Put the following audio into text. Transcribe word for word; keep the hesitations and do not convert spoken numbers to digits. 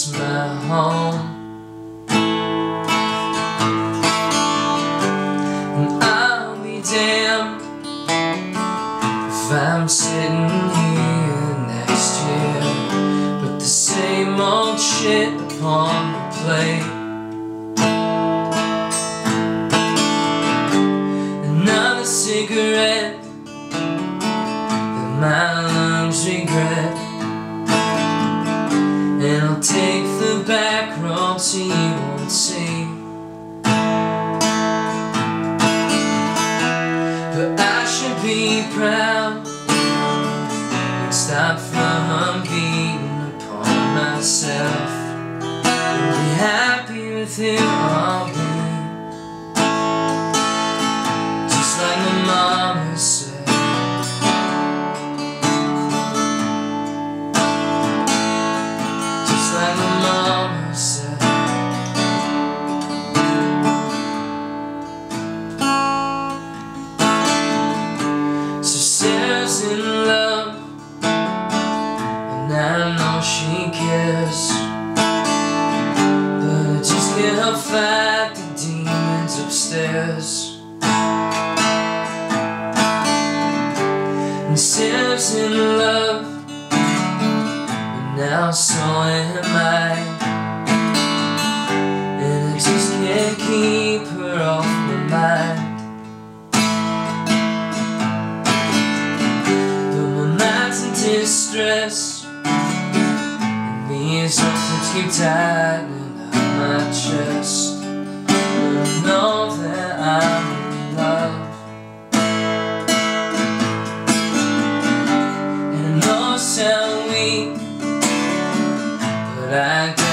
is my home. And I'll be damned if I'm sitting here next year with the same old shit upon the plate. Another cigarette that my lungs regret, and I'll take the back road so you won't see. But I should be proud and stop from beating upon myself and be happy with who I'll be. Just like my mama said, just like my mama said. So Sarah's in love, and I know she cares, but I just can't fight the demons upstairs. And Sarah's in love, and now so am I, and I just can't keep her off my mind. But my mind's in distress, and these somethings keep tightening up my chest. But I know that I'm in love, and I know I sound weak, but I